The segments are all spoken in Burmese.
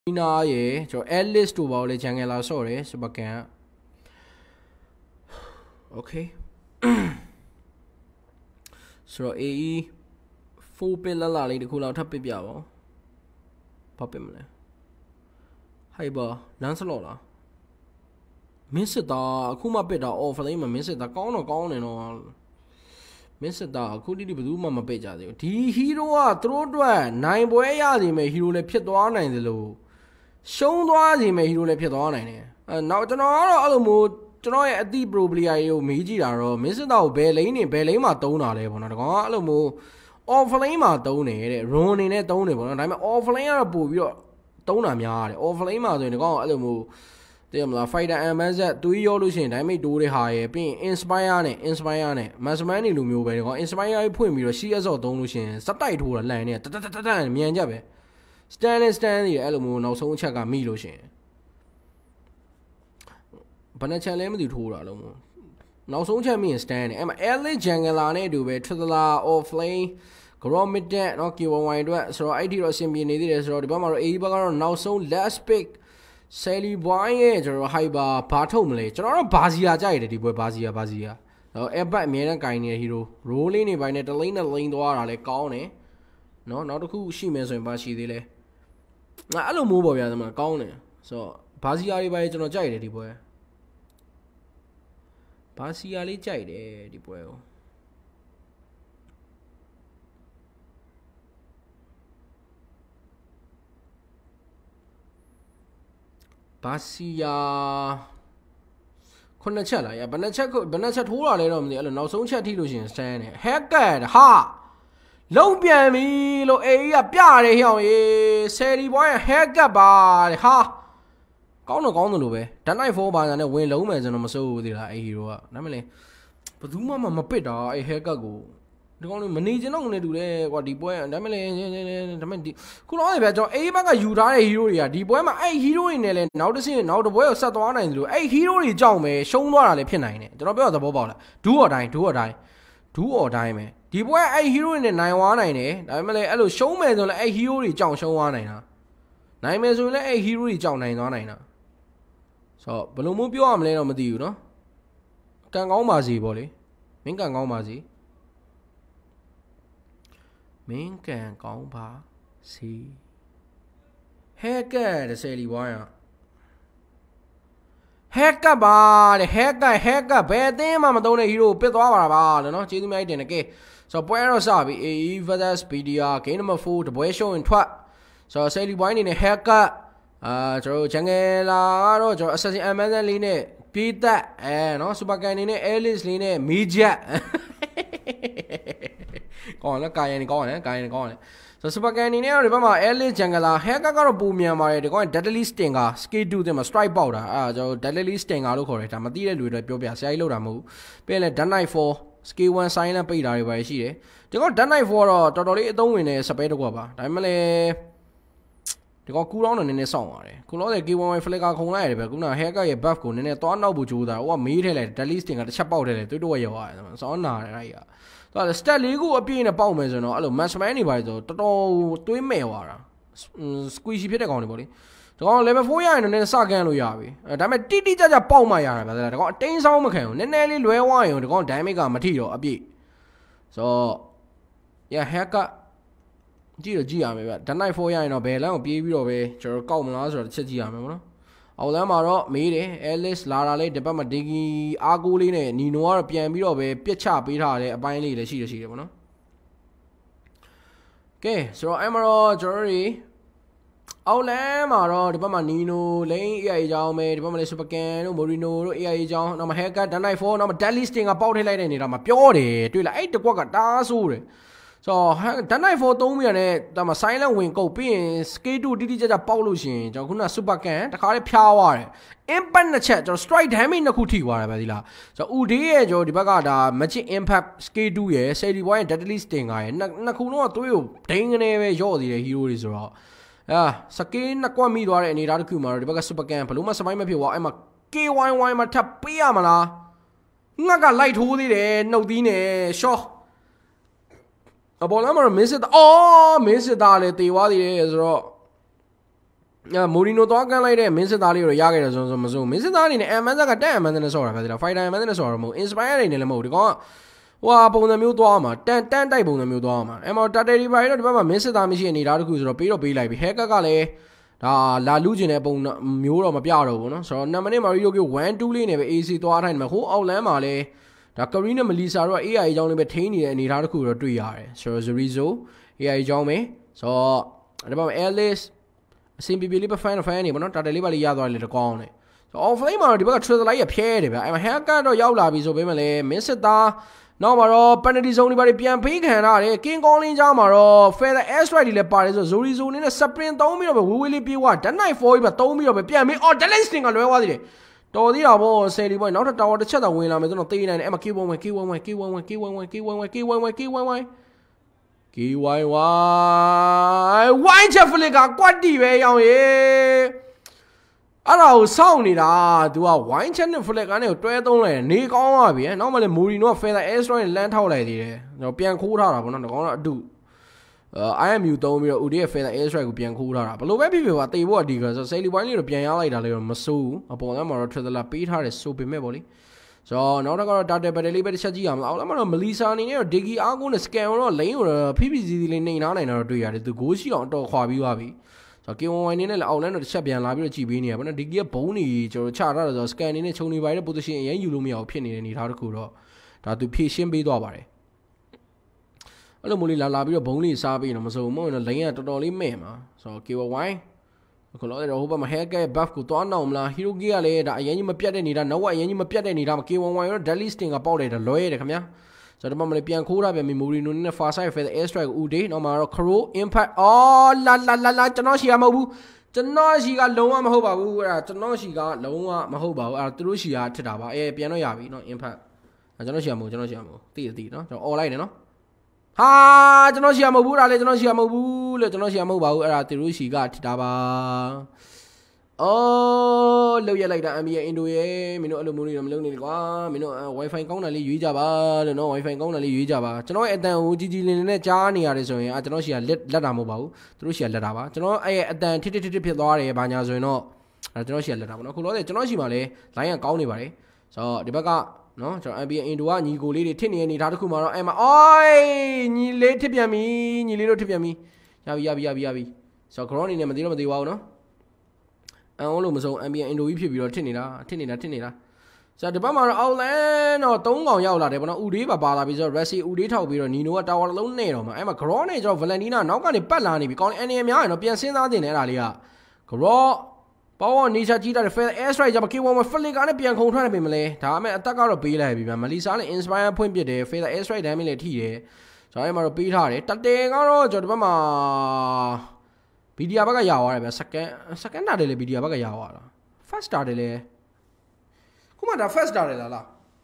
Ina ye, so Alice to Wally Jangela, sorry, Subacan. Okay. So AE 4 pillar lally the cool out happy biao. Pop him. Hi, bar, Lancelola. Miss it, Kuma beta off for him, miss it, the gone and all. Miss it, could you do Mamma Peja? T hero, throw dry, 9 boy, yadi may hero le pit one in the low. Show was he may hero le pit one in it. And now to know all the mood. Try at the probably I meiji or miss it out Bellini, Bellima tona level, Alamo, Offalema tone, running it tone, and I'm offalema boo, tona yard, offalema doing the Alamo. They am la fight at do your lucien, I may do the high, being inspired, Masmani Lumu, inspire point me, she as all don't lucien, subtitle to a line, me and Jabe. Stand the Alamo, no so check on me lucien. Panacha lemon tour alone. Now so me stand. Am early jangalane do it to the law or flay. Gromit dead, knock you one wide. So I did a symbian needed or the bomber a now so last pick. Sally boy or high bar patomle. Or Bazia died, the boy Bazia. No, ever me and kind hero. Rolling by Natalina lane door like Gaune. No, not a cool she means in Bashi dele. I don't move over them Gaune. So Bazia by General Jade, the boy. Pasiali Jade, the boy. Pasia Conachella, ya Banacha Tura, no so chat illusion stand. Hecked, ha! Low Biami, lo a piare here, Sally boy, hecked by ha! Gone the way. Then I fall by and win low man and I'm so the hero. Namely, but do mamma pit a hairgo. The only managing only do there what the boy and Namely could only better a bag you die hero. The boy my hero in Ellen. Now the scene now the boy sat on and do a hero is Jaume, show no other penine. The Robert the Bobola. Do or die, me. The boy a hero in the 919, I may allow show me a hero is John show one. 9 minutes will a hero is John 919. So, but no move your arm later on the you know. Can't go mazi, bolly. Mink can go mazi. Mink can go pa. See. Heck, the silly wire. Hecka bar, hecka, bad name, I'm a donor hero, pit over bar, no, cheating my dinner. So, Puero Sabi, Eva that's BTR, game of food, the boy show in twat. So, silly wine in a haircut. So Jangela, so assassin Amaline, Peter, and also Baganine, Alice Line, Media. Gone, a guy and gone. So Subaganine, remember Alice Jangala, Heka got a boomia, my going deadly stinger, skate do them a stripe powder. So deadly stinger, look for it. I'm a deal with a Pia Silo Ramu. Pele Danai for ski one sign up paid by she. They got Danai for totally don't win a Sapeto Guaba. I'm they got cool on in a song. Cool on the give one flag on night, but Guna Hega a buff gun in a ton of Bujuda, or meet it, the listing at the chap out to do your eyes. So now, so the steady go up in a bowman, and all match my anybody though, to him may wara. Squeezy pit on anybody. To all level 4 and then Sagan Luyavi. And I'm a titty judge a pow my yard, but I got 10 sound account, and nearly wear wine to go damage material a bit. So, yeah, haircut. G army, but the night 4 years of Bella, baby away, Joe Commons or the city army. Olamaro, Mede, Ellis, Lara, the Bama Diggy, Aguline, Nino, Piambi away, Picha, Pita, Binely, the she. Okay, so Emerald, Jury. Olamaro, the Bama Nino, Lane, Yajame, the Bama Supercan, Morino, Yajan, no haircut, the night 4, no listing about it like any, I'm a pure, to like 8 o'clock at Dasuri. So, the night for Domian, the silent wing go being skate to digital pollution, Jacuna Supercan, the car power, impan the chat or strike him in the cootie wire. So, Udia, Joe, the Bagada, magic impact skate do ye, say the wine deadly sting I, Nakuno to you, dang an away, Jody, hero is raw. Sakin, Nakwami, or any other Kumar, the Baga Supercan, Paluma Samima Piwa, I'm a K1 my tap Piamala. Naga light hoodie, no dine, show. About number miss it. Oh, miss it, darling. The what is raw. Mourinho တော့ကန်လိုက်တဲ့မင်းစစ်သားလေးကိုရခဲ့တယ်ဆိုမစိုးမင်းစစ်သားအနေနဲ့အမန်ဆက်ကတက်အမန်နဲ့ဆော်တာပဲဒီလား fighter အမန်နဲ့ဆော်တာမဟုတ် inspire နေလည်းမဟုတ်ဒီကောင်ကဟွာပုံစံမျိုးသွားမှာတန်တိုက်ပုံစံမျိုးသွားမှာအဲ့မှာတာတယ်ဒီပါရီတော့ဒီဘက်မှာမင်းစစ်သားမရှိအနေထားတခုဆိုတော့ပေးလိုက်ပြီဟဲကကလည်းဒါလာလူကျင်တဲ့ပုံမျိုးတော့မပြတော့ဘူးเนาะဆိုတော့နံပါတ်1မာရီယိုက1-2လေးနဲ့ပဲ AC သွားထိုင်တယ်ဟိုအောက်လမ်းမှာလည်းဒါကရီနဲ့မလီဆာတို့က AI အကြောင်းလေးပဲထိန်းနေတဲ့အနေထားတခုတော့တွေ့ရတယ်ဆိုတော့ Zorizo AI အကြောင်းပဲဆိုတော့ဒီဘက်မှာ Alice အစင်ပြပြလေးပဲ fan နေပေါ့နော်တာတယ်လေးပါလေးရသွားတယ်လေတကောင်းတယ်ဆိုတော့ offlane မှာတော့ဒီဘက်က Trailer လိုက်ရဖျဲတယ်ဗျအဲ့မှာ hacker တော့ရောက်လာပြီဆိုပေမဲ့လည်းမင်းစစ်သားနောက်မှာတော့ penalty zone တွေပါပြန်ဖေးခံရတယ် King Calling ကြားမှာတော့ Feather Air Strike တွေလည်းပါတယ်ဆို Zorizo နေနဲ့ sprint သုံးပြီးတော့ပဲဝေးလေးပြေးသွား Dead Knight 4ကြီးပဲသုံးပြီးတော့ပဲပြန်ပြီး Dallas Sting ကလွဲသွားသေးတယ်တော်သေးတာဗောဆယ်လီပေါ့နောက်ထပ် tower တစ်ချက်တော့ဝင်လာမယ်ဆိုတော့တေးနိုင်တယ်အဲ့မှာ K11 Why Jeffley ကကွက်တီပဲရောင်ရေအဲ့ဒါကိုစောင့်နေတာ तू က wine chat နဲ့ flag ကနေတွဲသုံးလိုက်နေကောင်းပါပြီနောက်မှလည်း Mourinho က Feather Air Strike နဲ့လမ်းထောက်လိုက်သေးတယ်ပြန်ခိုးထားတာဗောနော်ဒီကောင်တော့အတူIMU သုံးပြီးတော့ UD ရဲ့ Feather Air Strike ကိုပြန်ခိုးထားတာဘယ်လိုပဲဖြစ်ဖြစ်ပါတေဖို့ကဒီကဆို Sally Wine လေးတော့ပြန်ရလိုက်တာလေတော့မစိုးဘူးအပေါ်ကမှတော့ Trailer ပေးထားတယ်ဆိုပေမဲ့ဗောလေဆိုတော့နောက်တော့ကတော့ data battery လေးပဲတစ်ချက်ကြည့်ရအောင်အောက်လာမှတော့ Melissa အနေနဲ့တော့ Diggy အားကိုနဲ့ scan တော့ lane ကို PPC လေးနေနားနိုင်တာတော့တွေ့ရတယ်သူဂိုးရှိအောင်တော့ခွာပြီးသွားပြီဆိုတော့ K11 နေနဲ့လည်းအောက်လမ်းတော့တစ်ချက်ပြန်လာပြီးတော့ကြည့်ပေးနေရပါတော့ Diggy ကဘုံနေကျွန်တော်ချထားတယ်ဆိုတော့ scan နေနဲ့ခြုံနေပါတဲ့ position အရင်ယူလို့မရအောင်ဖြစ်နေတဲ့အနေထားတစ်ခုတော့ဒါသူဖြည့်ရှင်းပေးသွားပါတယ်အဲ့လိုမျိုးလေးလာပြီးတော့ဘုံလေးစားပြီးတော့မစိုးဘူးမဟုတ်ရင် lane ကတော်တော်လေးမဲ့မှာဆိုတော့ K11ခလို့တော့ဟိုဘက်မှာ hacker buff ကိုတွားအောင်မလား hero gear ကလည်းဒါအရင်ကြီးမပြတ်တဲ့နေတာနောက်ကအရင်ကြီးမပြတ်တဲ့နေတာ K11 ရော Daily Sting ကပေါက်လိုက်တယ်လွဲရတယ်ခင်ဗျာဆိုတော့ဒီမှာမလေးပြန်ခိုးတာပြန်ပြီး Mourinho နဲ့ far side Feather Air Strike ကိုဦးဒေးနောက်မှာတော့ Crow Impact အော်လာကျွန်တော်ရှိရမဟုတ်ဘူးကျွန်တော်ရှိကလုံးဝမဟုတ်ပါဘူးအဲ့ဒါကျွန်တော်ရှိကလုံးဝမဟုတ်ပါဘူးအဲ့ဒါသူတို့ရှိကထစ်တာပါပြန်တော့ရပြီနော် Impact ကျွန်တော်ရှိရမဟုတ်သိနော်ကျွန်တော် online နော်ဟာကျွန်တော်ရှိရမဟုတ်ဘူးဒါလေကျွန်တော်ရှိရမဟုတ်ဘူးလို့ကျွန်တော်ရှိရမဟုတ်ပါဘူးအဲ့ဒါသူတို့ရှိကထစ်တာပါအော်လောက်ရလိုက်တာ NBA Indo ရဲ့မင်းတို့အဲ့လိုမျိုးတွေတော့မလုပ်နေလေကွာမင်းတို့ Wi-Fi ကောင်းတာလေးရွေးကြပါလို့နော် Wi-Fi ကောင်းတာလေးရွေးကြပါကျွန်တော်ရဲ့အတန်ကိုကြီးကြီးလင်းလင်းနဲ့ကြားနေရတယ်ဆိုရင်ကျွန်တော်ရှိရလက်တာမဟုတ်ပါဘူးသူတို့ရှိရလက်တာပါကျွန်တော်အဲ့အတန်ထစ်ဖြစ်သွားတယ်ဘာညာဆိုရင်တော့ကျွန်တော်ရှိရလက်တာပါနော်ခုလောတဲ့ကျွန်တော်ရှိမှလည်း line ကကောင်းနေပါတယ်ဆိုတော့ဒီဘက်ကနော်ကျွန်တော် NBA Indo ကညီကိုလေးတွေထစ်နေနေတာတခုမှတော့အဲ့မှာအိုးညီလေးထစ်ပြန်ပြီညီလေးတို့ထစ်ပြန်ပြီရပြီဆိုတော့ ground နေနဲ့မသိတော့မသိပါဘူးနော်အောင်လို့မဆုံး ambient Indo ကြီးဖြစ်ပြီးတော့ထစ်နေတာဆိုတော့ဒီဘက်မှာတော့ outland တော့3កောင်ရောက်လာတယ်ဗောနော်ဦးဒေးပါလာပြီးဆိုတော့ Resi ဦးဒေးထောက်ပြီးတော့ Nino က tower လုံးနဲ့တော့မှာအဲ့မှာ grow နဲ့ကျွန်တော် Valentina နောက်ကနေပတ်လာနေပြီကောင်းအနေအများရင်တော့ပြန်စဉ်းစားတင်တယ်အဲ့ဒါလေးက grow ပေါင်းနေချာကြီးတာ Feather Air Strike ကြောင့် K1 Flick ကနဲ့ပြန်ခုန်ထွက်နေပြီမလဲဒါမှမဟုတ်အသက်ကတော့ပေးလိုက်ပြီဗျာ Melissa နဲ့ Inspire ဖွင့်ပစ်တယ် Feather Air Strike damage လည်းထိတယ်ဆိုတော့အဲ့မှာတော့ပေးထားတယ်တတဲကတော့ကျွန်တော်ဒီဘက်မှာ BTR ဘက်ကရသွားတယ်ဗျာ second တာတယ်လေ BTR ဘက်ကရသွားတာ first တာတယ်လေခုမှဒါ first တာတယ်လား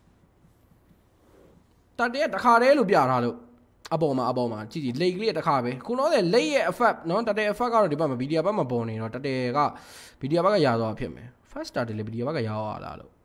တတဲတခါတည်းလို့ပြထားလို့အပေါ်မှာကြည့်လိတ်ကလေးတခါပဲခုတော့လေလိတ်ရဲ့ effect နော်တတဲ effect ကတော့ဒီဘက်မှာ BTR ဘက်မှာပေါ်နေတော့တတဲက BTR ဘက်ကရသွားဖြစ်မယ် first တာတယ်လေ BTR ဘက်ကရသွားလားလို့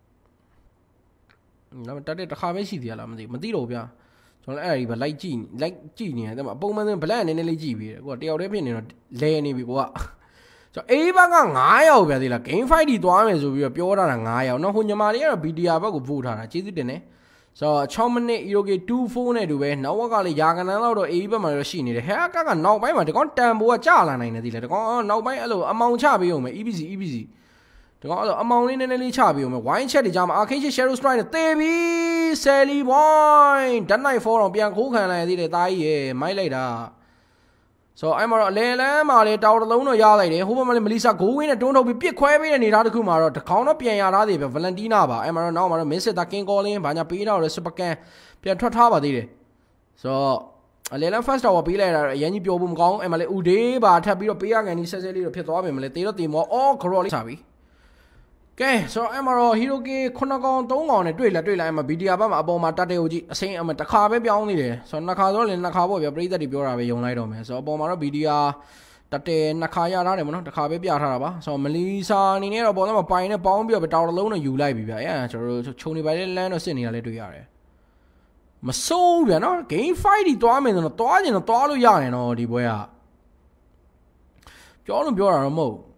နော်တတဲတခါပဲရှိသေးလားမသိတော့ဗျာကျွန်တော်အဲ့ဒီပဲလိုက်ကြည့်နေတယ်အပုံမှန်ဆိုဘလက်အနေနဲ့လေးကြည့်ပြီးတယ်ကိုကတယောက်တည်းဖြစ်နေတော့လဲနေပြီကိုကကျွန်တော်အေးဘက်က9ယောက်ပဲသေးလား game fight ဒီသွားမယ်ဆိုပြီးတော့ပြောထားတာ9ယောက်နော်ဟိုညီမလေးကတော့ BTR ဘက်ကိုပို့ထားတာကျေးဇူးတင်တယ်ဆိုတော့6မိနစ် EOK 24နဲ့တူပဲနောက်ကလည်းယာကနန်းလောက်တော့အေးဘက်မှာတော့ရှိနေတယ်ဟဲကနောက်ပိုင်းမှာဒီကောင်တန်ဖိုးကကျလာနိုင်တယ်ဒီလေဒီကောင်နောက်ပိုင်းအဲ့လိုအမောင်ချပေးအောင်မယ် EBC ဒီကောင်အဲ့လိုအမောင်လေးနည်းနည်းလေးချပေးအောင်မယ် wine chat တွေကြားမှာ arcade shadow strike နဲ့တေးပြီ Sally Wine Dead Knight 4တော့ပြန်ခိုးခံလိုက်သေးတယ်တာကြီးရေမိုက်လိုက်တာဆိုတော့အဲ့မှာတော့အလဲလန်းမှာလေတာဝါတစ်လုံးတော့ရလိုက်တယ်ဟိုဘက်မှာလေ Melissa ဂိုးဝင်းနဲ့တွန်းထုတ်ပြီးပစ်ခွဲပေးတဲ့နေသားတစ်ခုမှာတော့တကောင်တော့ပြန်ရထားသေးပဲ Valentina ပါအဲ့မှာတော့နောက်မှာတော့ Miss the King Calling ဘာညာပေးတော့လဲ Super Can ပြန်ထွက်ထားပါသေးတယ်ဆိုတော့အလဲလန်း first tower ပေးလိုက်တာတော့အရင်ကြီးပြောဖို့မကောင်းအဲ့မှာလေဦးဒေးပါထပ်ပြီးတော့ပေးရကန်ဒီဆက်လေးတော့ဖြစ်သွားပြီမလဲတေးတော့တေးမောအော် grow လေးချပြီကဲဆိုတော့အဲ့မှာတော့ Hero K 9កောင်3កောင်နဲ့တွေ့လိုက်အဲ့မှာ BTR ဘက်မှာအပေါ်မှာတတ်တဲ့ဟိုကြီးအစိမ်းအမတစ်ခါပဲပြောင်းနေတယ်ဆိုတော့နှစ်ခါဆိုတော့လည်းနှစ်ခါပေါ့ဗျာပရိသတ်တွေပြောတာပဲယုံလိုက်တော့မယ်ဆိုတော့အပေါ်မှာတော့ BTR တတ်တဲ့နှစ်ခါရထားတယ်မနော်တစ်ခါပဲပြထားတာပါဆိုတော့ Melissa အနေနဲ့တော့ပေါ်တော့ပိုင်နဲ့ပေါင်းပြီးတော့တောင်တစ်လုံးနဲ့ယူလိုက်ပြီဗျာအဲ့ကျွန်တော်တို့ခြုံနေပါလေလမ်းတော့စစ်နေတာလည်းတွေ့ရတယ်မစိုးဗျာနော် game fight ဒီသွားမယ်ဆိုတော့သွားကျင်တော့သွားလို့ရတယ်နော်ဒီပွဲကပြောလို့ပြောတာတော့မဟုတ်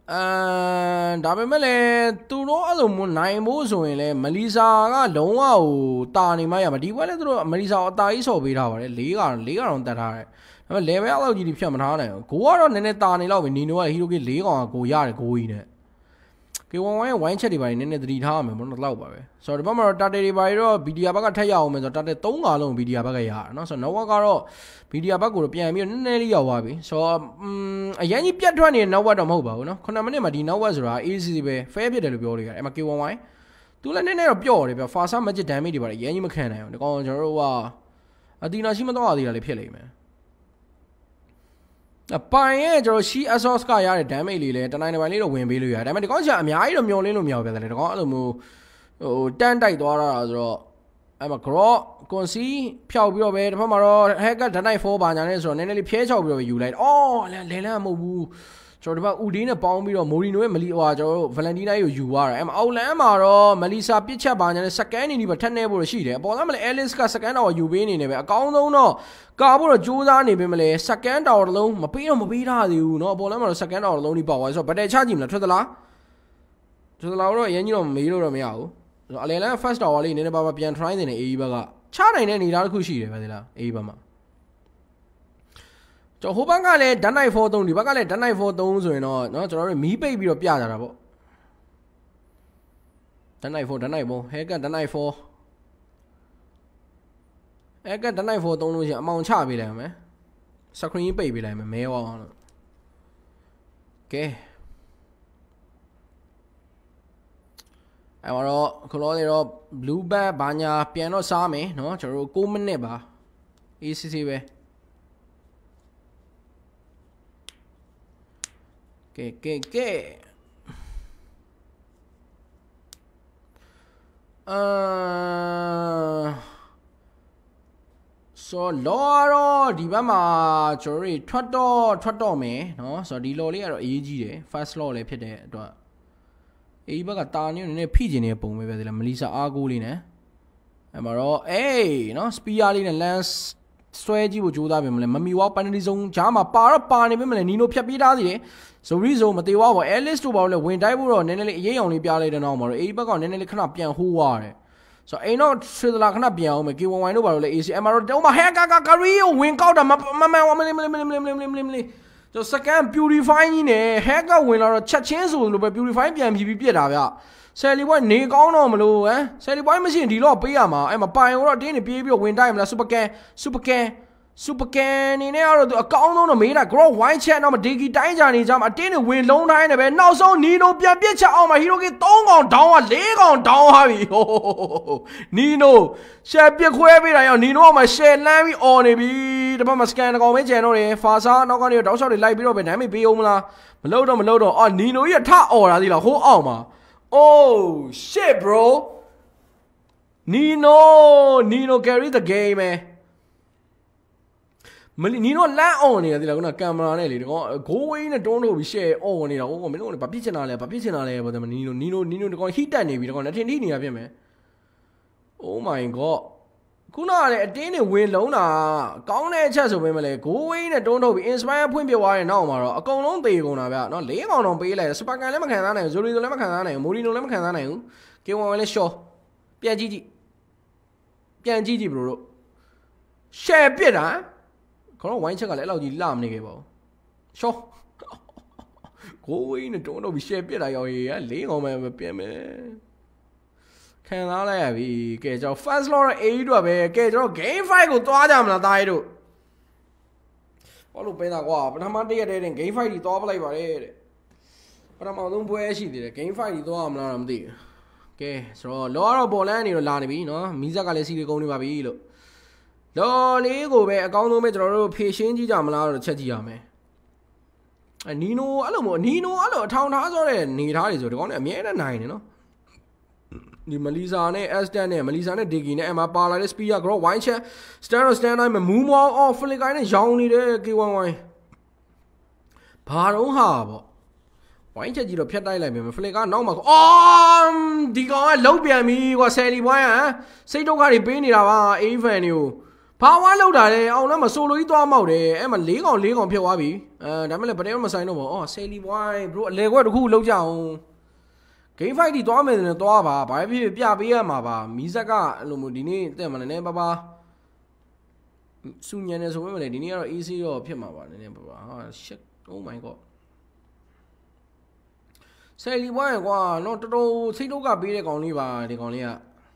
ဒါပေမဲ့လည်းသူတို့အဲ့လိုနိုင်ဖို့ဆိုရင်လည်းမလီစာကလုံးဝဟိုတာနေမှရမှာဒီဘက်လည်းသူတို့မလီစာအတာကြီးဆော်ပေးထားပါတယ်၄ကတော့တတ်ထားတယ်ဒါပေမဲ့ level အောက်ကြီးဖြတ်မထားနိုင်ဘူးကိုကတော့နည်းနည်းတာနေလောက်ပဲနီနိုကဟီရိုကီ၄ကောင်ကကိုရတယ်ကိုကြီးနဲ့ကေဝမ်ဝိုင်းချက်တွေပါနည်းနည်းသတိထားရမယ်ဘုံတော့ပါပဲဆိုတော့ဒီဘက်မှာတော့တာတေတွေပါတော့ BTR ဘက်ကထက်ရအောင်မယ်ဆိုတော့တာတေ3ကောင်လုံး BTR ဘက်ကရတယ်เนาะဆိုတော့ network ကတော့ BTR ဘက်ကိုပြန်ပြီးနည်းနည်းလေးရောက်သွားပြီဆိုတော့အရင်ကြီးပြတ်ထွက်နေတဲ့ network တော့မဟုတ်ပါဘူးเนาะ9မိနစ်မှာဒီ network ဆိုတာ easy ပဲ fair ဖြစ်တယ်လို့ပြောလို့ရတယ်အဲ့မှာ K1Y သူလည်းနည်းနည်းတော့ပျော့တယ်ဗျ fast magic damage တွေပါလေအရင်ကြီးမခံနိုင်ဘူးဒီကောင်ကျွန်တော်တို့ကအတီနာရှိမတော့ရသေးတာလေးဖြစ်လိမ့်မယ်ပိုင်ရဲ့ကျွန်တော်ရှိ Asos ကရတဲ့ damage လေးလည်းတနိုင်တစ်ပိုင်းလေးတော့ဝင်ပေးလို့ရတယ်ဒါပေမဲ့ဒီကောင်ကအများကြီးတော့မျောလင်းလို့မရဘူးဗျာဒီကောင်အဲ့လိုမျိုးဟိုတန်းတိုက်သွားတာဆိုတော့အဲ့မှာ grow ကွန်စီဖြောက်ပြီးတော့ပဲတစ်ဖက်မှာတော့ hacker ဒနိုင်4ပါညာနဲ့ဆိုတော့နည်းနည်းလေးဖြဲချောက်ပြီးတော့ယူလိုက်အော်လဲလန်းမဟုတ်ဘူးကျွန်တော်ဒီဘက်ဦးဒီနဲ့ပေါင်းပြီးတော့မိုရီနိုရဲ့မလီဟွာကျွန်တော်တို့ဗလန်တီနာကိုယူသွားတယ်အဲ့မှာအောက်လန်းမှာတော့မလီစာပစ်ချက်ပါညာနဲ့စကန်နေပါထက်နေဖို့ရှိတယ်အပေါ်ကမလဲ Alice ကစကန်တော့ယူပေးနေတယ်ပဲအကောင်းဆုံးတော့ကာဖို့တော့ကြိုးစားနေပြီမလဲစကန်တော်တစ်လုံးမပေးထားသေးဘူးเนาะအပေါ်လန်းမှာတော့စကန်တော်တစ်လုံးဒီပေါက်သွားဆိုတော့ဘတ်တယ်ချကြည့်မလားထွက်သလားတော့အရင်ကြီးတော့မေးလို့တော့မရဘူးဆိုတော့အလဲလန်း first tower လေးနည်းနည်းပါးပြန် try နေတယ် AE ဘက်ကချနိုင်တဲ့အနေအထားတစ်ခုရှိတယ်ပဲဒီလား AE ဘက်မှာကျွန်တော်ဟိုဘက်ကလည်းဓာတ်နိုင်4 3ဒီဘက်ကလည်းဓာတ်နိုင်4 3ဆိုရင်တော့เนาะကျွန်တော်တို့မီးပိတ်ပြီးတော့ပြကြတာပေါ့ဓာတ်နိုင်4ဟဲကဓာတ်နိုင်4အဲ့ကဓာတ်နိုင်4 3လို့ရှိရင်အမောင်ချပေးလိုက်မယ်စခရင်ပိတ်ပေးလိုက်မယ်မဲဝအောင်လို့ကဲအဲ့တော့ခလောနေတော့ blue bat ဘာညာပြန်တော့စားမယ်เนาะကျွန်တော်တို့6မိနစ်ပါ ACC ပဲကဲဆိုတော့ဒီဘက်မှာကျွန်တော်တို့ထွက်တော့မယ်เนาะဆိုတော့ဒီလော်လေးကတော့အရေးကြီးတယ် first law လည်းဖြစ်တဲ့အတွက်အေးဘက်ကတာနေနေဖိကျင်နေတဲ့ပုံပဲပဲဒီလားမလီစာအားကိုးလေးနဲ့အဲ့မှာတော့เนาะ spear လေးနဲ့ lance ဆွဲကြည့်ဖို့ကြိုးစားပြင်မလဲမမီဝါပန်နလီဆုံးဂျားမှာပါနေပြင်မလဲနီနိုဖြတ်ပြေးထားသေးတယ်ဇိုရီဇိုမသေးဝါဘော Alice တို့ဘာလို့လဲဝင်တိုက်ဖို့တော့နည်းနည်းလေးအရေးအောင်လေးပြလိုက်တဲ့နောက်မှာတော့အေးဘက်ကနည်းနည်းလေးခဏပြန်ဟိုးသွားတယ်ဆိုတော့အိမ်တော့ဆွေးသလားခဏပြန်အောင်မယ် K1Y တို့ဘာလို့လဲ ACM တော့တော့ဟဲကာကရီကိုဝင်ကောက်တာမမလေးကျွန်တော် second purify ကြီးနဲ့ hacker ဝင်လာတော့ချက်ချင်းဆိုလို့ပဲ purify ပြန်ပြီးပြစ်တာဗျSally boy နေကောင်းတော့မလို့ဟမ် Sally boy မရှိရင်ဒီတော့ပေးရမှာအဲ့မှာပိုင်တော့တင်းနေပြေးပြီးတော့ဝင်တိုက်မလား super can နေနဲ့ကတော့သူအကောင်းဆုံးတော့မေးတာ grow wine chat တော့မဒေဂီတိုင်းကြနေကြမှာအတင်းနေဝင်လုံးတိုင်းနေပဲနောက်ဆုံးနီနိုပြန်ပစ်ချက်အောင်မှာ hero က3ကောင်ဒေါင်းက4ကောင်ဒေါင်းဟာပြီနီနို share ပစ်ခွဲပေးတာရောနီနိုကမှ share လမ်းပြီး on နေပြီဒီဘက်မှာ scan တကောင်ပဲကျန်တော့တယ် Fasa နောက်ကနေတော့တောက်လျှောက်တွေလိုက်ပြီးတော့ပဲ damage ပေးအောင်မလားမလုပ်တော့အော်နီနိုကြီးကထအော်တာသီလားဟိုးအောင်မှာOh shit bro Nino carry the game မလီနီနိုလမ်းအောင်နေတာဒီလားခုနကင်မရာနဲ့လေဒီကောင်ဂိုးဝေးနဲ့တွန်းလို့ပြီး share အောင်နေတာဟိုမင်းတို့ကဘာပြစ်ချင်တာလဲဘာတယ်မနီနိုဒီကောင် hit တက်နေပြီဒီကောင်လက်ထင်ထိနေတာဖြစ်မယ် Oh my god ခုနကလည်းအတင်းနေဝင်လုံးတာကောင်းတဲ့အချက်ဆိုပေမဲ့လေဂိုးဝေးနဲ့တွန်းထုတ်ပြီး inspire ဖွင့်ပြသွားတဲ့နောက်မှာတော့အကုန်လုံးသေကုန်တာဗျနော်၄ကောင်တော့ပေးလိုက်တယ်စပါကန်လည်းမခံစားနိုင်ဘူးဇိုရီဆိုလည်းမခံစားနိုင်ဘူးမိုရီနိုလည်းမခံစားနိုင်ဘူး K1 လည်း short ပြန်ကြည့်ဘရိုတို့ share ပြစ်တာခေါင်းဝိုင်းချက်ကလည်းအဲ့လောက်ကြီးလှမနေခဲ့ပါဘူး short ကိုဝင်းနဲ့တွန်းတော့ပြီး share ပြစ်တာရော်ရေးက၄ကောင်ပဲပြန်မယ်ခံစားလိုက်ရပြီကဲကျွန်တော် first law ရဲ့ AE တို့ပဲကဲကျွန်တော် game 5ကိုသွားကြမလားသားရီတို့ဘာလို့ပဲသားကွာပထမတစ်ရက်တည်းတင် game 5ကြီးသွားပလိုက်ပါလေတဲ့ပထမဆုံးပွဲရှိသေးတယ် game 5ကြီးသွားမလားတော့မသိဘူးကဲဆိုတော့လောကတော့ပေါ်လန်းနေတော့လာနေပြီနော်မီးဇက်ကလည်းစီးလေးကုန်းနေပါပြီလို့လောလေးကိုပဲအကောင်းဆုံးပဲကျွန်တော်တို့ဖြည့်ရှင်းကြည့်ကြမလားတော့ချက်ကြည့်ရမယ်နီနိုအဲ့လိုအထောင်ထားဆိုတဲ့နေထားတွေဆိုဒီကောင်နဲ့အမြဲတမ်းနိုင်နေနော်ဒီမလီစာနဲ့ S10 နဲ့မလီစာနဲ့ဒေဂီနဲ့အမပါလာတဲ့ spear grow wine chat standတိုင်းမှာ move off flicker နဲ့ရောင်းနေတဲ့ K1Y ဘာတော့ဟာပေါ့ဝိုင်းချက်ကြီးတော့ဖြတ်တိုက်လိုက်မယ်ဖလစ်ကနောက်မှာအော်ဒီကောင်ကလုံးပြန်ပြီကွာဆယ်လီဘွိုင်းဟမ်စိတ်ဒုက္ခတွေပေးနေတာပါအေးဖန်တွေကိုဘာဝါလောက်တာလေအောင်လည်းမဆိုလိုကြီးသွားမောက်တယ်အဲ့မှာ၄កောင်ဖြစ်သွားပြီဒါမှလည်းဗတဲ့မဆိုင်တော့ဘူးအော်ဆယ်လီဘွိုင်း bro အလေခွက်တစ်ခုလောက်ကြအောင် game fight ဒီသွားမယ်ဆိုရင်သွားပါဘာဖြစ်ဖြစ်ပြပေးရမှာပါမီးဆက်ကအဲ့လိုမျိုးဒီနေ့တက်မှာနည်းပါစူညံနေဆိုပေမဲ့ဒီနေ့ကတော့ easy တော့ဖြစ်မှာပါနည်းနည်းပါဟာ shit oh my god ဆယ်လီဘွိုင်းကွာတော့တော်တော်စိတ်တော့ကပေးတဲ့ကောင်လေးပါဒီကောင်လေးက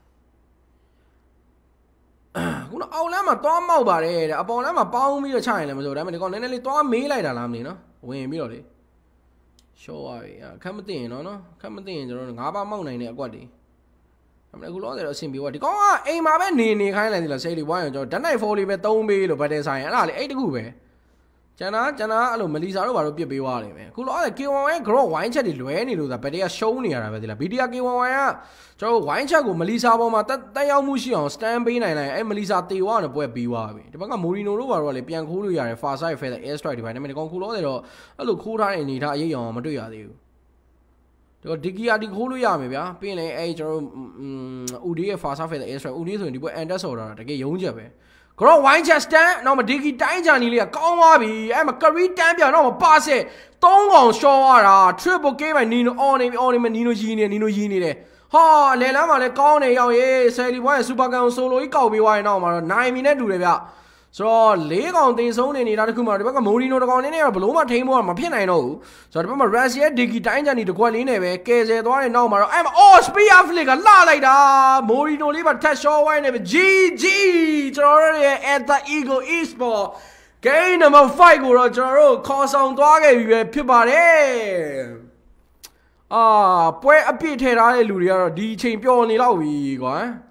ခုနအောင်လမ်းမှာသွားမောက်ပါတယ်တဲ့အပေါ်လမ်းမှာပေါင်းပြီးတော့ချရင်လည်းမဆိုဒါပေမဲ့ဒီကောင်နည်းနည်းလေးသွားမေးလိုက်တာလားမသိနော်ဝင်ပြီးတော့လေရှော့သွားပြီအခက်မသိရင်နော်ခက်မသိရင်ကျွန်တော်၅ပါးမောက်နိုင်တဲ့အကွက်တွေဒါပေမဲ့အခုလောဆယ်တော့အဆင်ပြေသွားဒီကောင်ကအိမ်မှာပဲနေခိုင်းလိုက်သေးလားဆယ်လီဘွိုင်းကျွန်တော်ဓာတ်နိုင်4လေးပဲ3ပေးလို့ဗတ်တယ်ဆိုင်အဲ့ဒါလေအဲ့တခုပဲကျန်တာအဲ့လိုမလီစာတို့ဘာလို့ပြစ်ပေးသွားတယ်ပဲခုလောအဲ့ K11 ရဲ့ grow wine chat တွေလွဲနေလို့ဆိုတာဗတ်တယ်ကရှုံးနေရတာပဲဒီလား BTR K11 ကကျွန်တော် wine chat ကိုမလီစာပေါ်မှာတက်ရောက်မှုရှိအောင် stand ပေးနိုင်လိုက်အဲ့မလီစာတေဝါနဲ့ပွဲပြီးသွားပြီဒီဘက်ကမိုရီနိုတို့ဘာလို့လဲပြန်ခိုးလို့ရတယ် far side feather air strike ဒီပိုင်းဒါပေမဲ့ဒီကောင်ခုလောတယ်တော့အဲ့လိုခိုးထားတဲ့အနေထားအရေးအောင်မတွေ့ရသေးဘူးဒီကီယာဒီခိုးလို့ရမယ်ဗျာပြီးရင်လည်းအဲ့ကျွန်တော်ဦးဒီရဲ့ far side feather air strike ဦးဒီဆိုရင်ဒီပွဲ under ဆော်တာတကယ်ရုံးချက်ပဲ grow wine chat stand နောက်မဒီကီတိုင်းချာနီလေးကကောင်းသွားပြီအဲ့မှာ curry တန်းပြောင်တော့မပါဆက်3កောင်ရှော့ရတာ triple k ပဲနီနို on နေမနီနိုရီနေတယ်ဟာလေလမ်းမှာလည်းကောင်းနေရောက်ရေးဆယ်လီဘွိုင်းစူပါကန်ဆိုလိုကြီးကောက်ပေးသွားရင်တော့မှာတော့နိုင်မီနဲ့တူတယ်ဗျဆိုတော့၄កောင်တင်ဆုံးနေတာတခုမှဒီဘက်ကမိုရီနိုတကောင်နေတော့ဘလို့မှထိန်းဖို့မဖြစ်နိုင်တော့ဘူးဆိုတော့ဒီဘက်မှာ Russia ဒီကီတိုင်းချာနီတကွက်လေးနဲ့ပဲကယ်ဆယ်သွားတဲ့နောက်မှာတော့အဲ့မှာ oh spear flick ကလှလိုက်တာမိုရီနိုလေးပါထက်ရှော့ဝိုင်းနေပဲ GG ကျွန်တော်တို့ရဲ့ at the eagle esport game number 5ကိုတော့ကျွန်တော်တို့ခေါ်ဆောင်သွားခဲ့ပြီပဲဖြစ်ပါတယ်ပွဲအပြည့်ထည့်ထားတဲ့လူတွေကတော့ဒီအချိန်ပျော်နေတော့ပြီကွာ